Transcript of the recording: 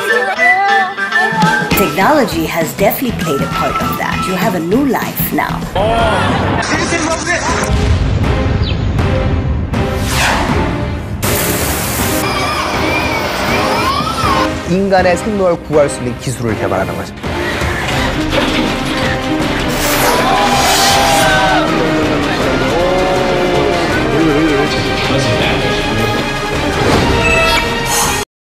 Technology has definitely played a part of that. You have a new life now. 인간의 생명을 구할 수 있는 기술을 개발하는 거죠.